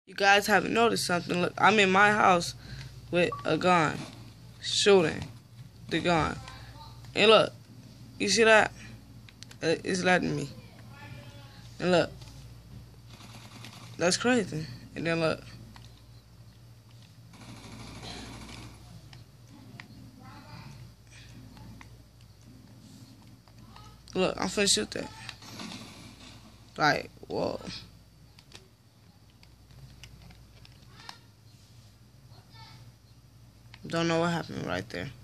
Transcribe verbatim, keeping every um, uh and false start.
You guys haven't noticed something. Look, I'm in my house with a gun, shooting the gun. And look, you see that? It's letting me. And look, that's crazy. And then look. Look, I'm finna shoot that. Like, whoa. Don't know what happened right there.